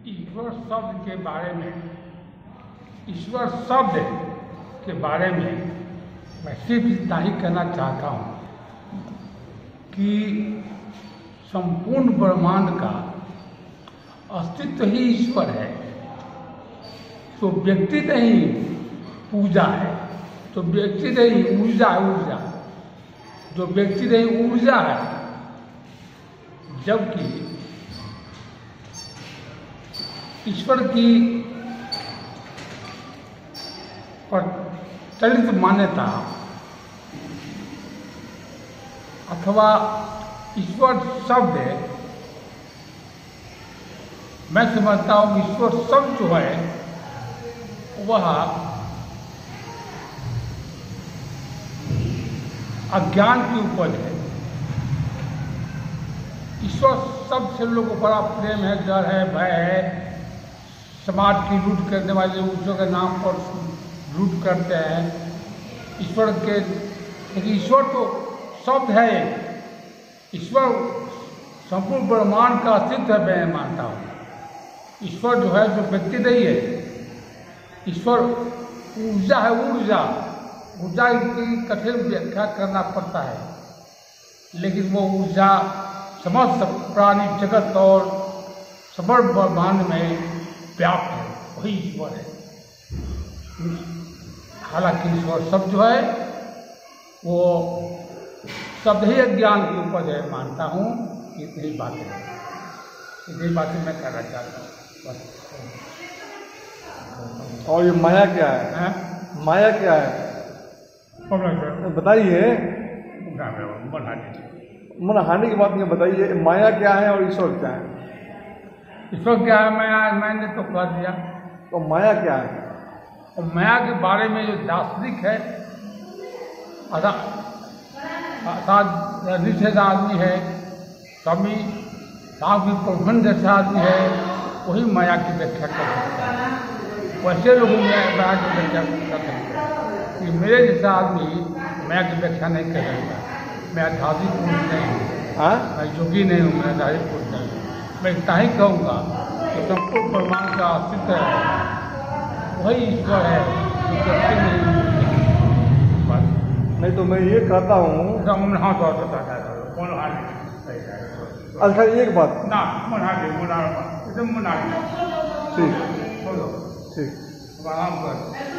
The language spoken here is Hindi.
ईश्वर शब्द के बारे में, ईश्वर शब्द के बारे में मैं सिर्फ इतना ही कहना चाहता हूँ कि संपूर्ण ब्रह्मांड का अस्तित्व ही ईश्वर है। तो व्यक्ति नहीं पूजा है, तो व्यक्ति नहीं ऊर्जा है, ऊर्जा जो व्यक्ति नहीं ऊर्जा है। जबकि ईश्वर की प्रचलित मान्यता अथवा ईश्वर शब्द, मैं समझता हूँ ईश्वर शब्द जो है वह अज्ञान की उपज है। ईश्वर शब्द से लोगों को बड़ा प्रेम है, डर है, भय है। समाज की लूट करने वाले ईश्वर के नाम पर लूट करते हैं ईश्वर के, लेकिन ईश्वर तो शब्द है। ईश्वर संपूर्ण ब्रह्मांड का अस्तित्व है, मैं मानता हूँ। ईश्वर जो है, जो व्यक्ति नहीं है, ईश्वर ऊर्जा है, ऊर्जा ऊर्जा की कठिन व्याख्या करना पड़ता है, लेकिन वो ऊर्जा समस्त प्राणी जगत और समग्र ब्रह्मांड में व्याप्त है, वही ईश्वर है। हालांकि ईश्वर शब्द जो है वो शब्द ही अज्ञान की उपज है, मानता हूँ। इतनी बातें मैं कहना चाहता हूँ। और ये माया क्या है? माया क्या है बताइए। मन हानि की बात नहीं बताइए, माया क्या है और ईश्वर क्या है? ईश्वर क्या है, मैंने तो कह दिया। तो माया क्या है? और माया के बारे में जो दार्शनिक है, निषेध आदमी है, स्वामी प्रबंध जैसा आदमी है, वही माया की व्याख्या कर सकता है। वैसे लोगों में माया की व्याख्या कर सकते हैं कि मेरे जैसा आदमी माया की व्याख्या नहीं कर सकता। मैं आध्यात्मिक पुरुष नहीं हूँ, मैं योगी नहीं हूँ, मैं आध्यात्मिक पुरुष नहीं हूँ। मैं इतना ही कहूँगा कि संपूर्ण ब्रह्मांड का अस्तित्व है, वही ईश्वर है, जो व्यक्ति नहीं। तो मैं ये कहता हूँ, अच्छा एक बात ना ठीक, आराम कर।